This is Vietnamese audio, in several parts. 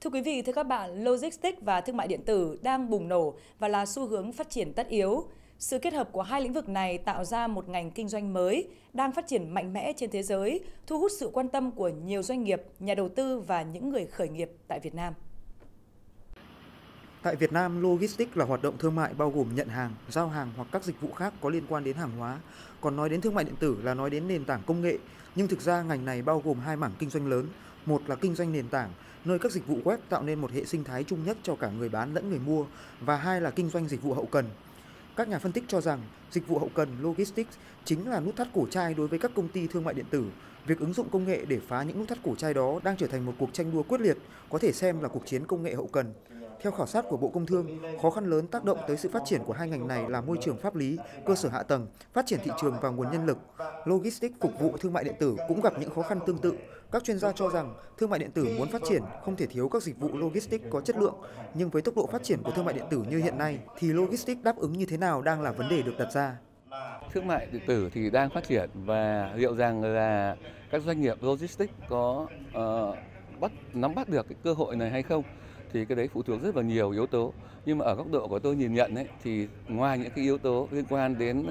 Thưa quý vị, thưa các bạn, logistics và thương mại điện tử đang bùng nổ và là xu hướng phát triển tất yếu. Sự kết hợp của hai lĩnh vực này tạo ra một ngành kinh doanh mới đang phát triển mạnh mẽ trên thế giới, thu hút sự quan tâm của nhiều doanh nghiệp, nhà đầu tư và những người khởi nghiệp tại Việt Nam. Tại Việt Nam, logistics là hoạt động thương mại bao gồm nhận hàng, giao hàng hoặc các dịch vụ khác có liên quan đến hàng hóa. Còn nói đến thương mại điện tử là nói đến nền tảng công nghệ, nhưng thực ra ngành này bao gồm hai mảng kinh doanh lớn. Một là kinh doanh nền tảng, nơi các dịch vụ web tạo nên một hệ sinh thái chung nhất cho cả người bán lẫn người mua, và hai là kinh doanh dịch vụ hậu cần. Các nhà phân tích cho rằng dịch vụ hậu cần logistics chính là nút thắt cổ trai đối với các công ty thương mại điện tử. Việc ứng dụng công nghệ để phá những nút thắt cổ trai đó đang trở thành một cuộc tranh đua quyết liệt, có thể xem là cuộc chiến công nghệ hậu cần. Theo khảo sát của Bộ Công Thương, khó khăn lớn tác động tới sự phát triển của hai ngành này là môi trường pháp lý, cơ sở hạ tầng, phát triển thị trường và nguồn nhân lực. Logistics phục vụ thương mại điện tử cũng gặp những khó khăn tương tự. Các chuyên gia cho rằng thương mại điện tử muốn phát triển không thể thiếu các dịch vụ logistics có chất lượng, nhưng với tốc độ phát triển của thương mại điện tử như hiện nay thì logistics đáp ứng như thế nào đang là vấn đề được đặt ra. Thương mại điện tử thì đang phát triển và liệu rằng là các doanh nghiệp logistics có nắm bắt được cái cơ hội này hay không thì cái đấy phụ thuộc rất là nhiều yếu tố. Nhưng mà ở góc độ của tôi nhìn nhận ấy, thì ngoài những cái yếu tố liên quan đến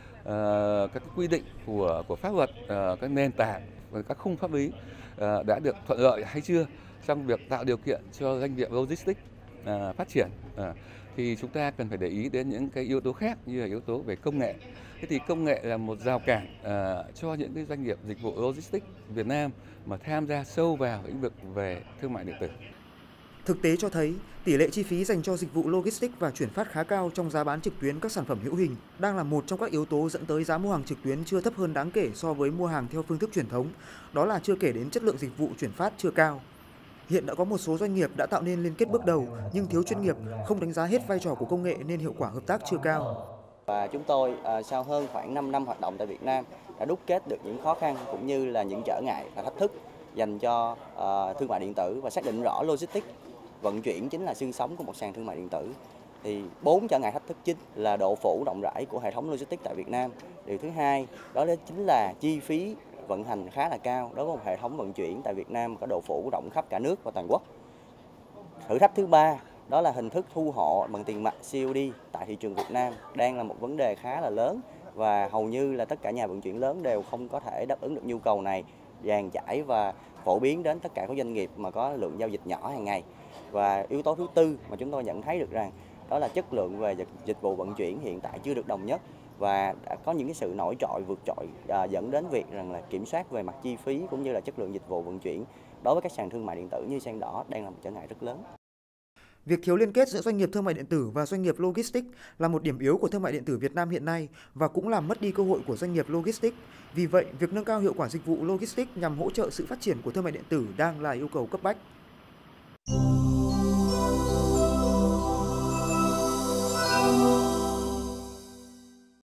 các cái quy định của pháp luật, các nền tảng và các khung pháp lý đã được thuận lợi hay chưa trong việc tạo điều kiện cho doanh nghiệp logistics phát triển, thì chúng ta cần phải để ý đến những cái yếu tố khác như là yếu tố về công nghệ. Thế thì công nghệ là một rào cản cho những cái doanh nghiệp dịch vụ logistics Việt Nam mà tham gia sâu vào lĩnh vực về thương mại điện tử. Thực tế cho thấy, tỷ lệ chi phí dành cho dịch vụ logistics và chuyển phát khá cao trong giá bán trực tuyến các sản phẩm hữu hình đang là một trong các yếu tố dẫn tới giá mua hàng trực tuyến chưa thấp hơn đáng kể so với mua hàng theo phương thức truyền thống. Đó là chưa kể đến chất lượng dịch vụ chuyển phát chưa cao. Hiện đã có một số doanh nghiệp đã tạo nên liên kết bước đầu nhưng thiếu chuyên nghiệp, không đánh giá hết vai trò của công nghệ nên hiệu quả hợp tác chưa cao. Và chúng tôi sau hơn khoảng 5 năm hoạt động tại Việt Nam đã đúc kết được những khó khăn cũng như là những trở ngại và thách thức dành cho thương mại điện tử và xác định rõ logistics vận chuyển chính là xương sống của một sàn thương mại điện tử. Thì 4 trở ngại thách thức chính là độ phủ rộng rãi của hệ thống logistics tại Việt Nam. Điều thứ hai đó chính là chi phí vận hành khá là cao đối với một hệ thống vận chuyển tại Việt Nam có độ phủ rộng khắp cả nước và toàn quốc. Thử thách thứ ba đó là hình thức thu hộ bằng tiền mặt COD tại thị trường Việt Nam đang là một vấn đề khá là lớn và hầu như là tất cả nhà vận chuyển lớn đều không có thể đáp ứng được nhu cầu này dàn trải và phổ biến đến tất cả các doanh nghiệp mà có lượng giao dịch nhỏ hàng ngày. Và yếu tố thứ tư mà chúng tôi nhận thấy được rằng đó là chất lượng về dịch vụ vận chuyển hiện tại chưa được đồng nhất và đã có những cái sự nổi trội vượt trội dẫn đến việc rằng là kiểm soát về mặt chi phí cũng như là chất lượng dịch vụ vận chuyển đối với các sàn thương mại điện tử như Sen Đỏ đang là một trở ngại rất lớn. Việc thiếu liên kết giữa doanh nghiệp thương mại điện tử và doanh nghiệp logistics là một điểm yếu của thương mại điện tử Việt Nam hiện nay và cũng làm mất đi cơ hội của doanh nghiệp logistics. Vì vậy, việc nâng cao hiệu quả dịch vụ logistics nhằm hỗ trợ sự phát triển của thương mại điện tử đang là yêu cầu cấp bách.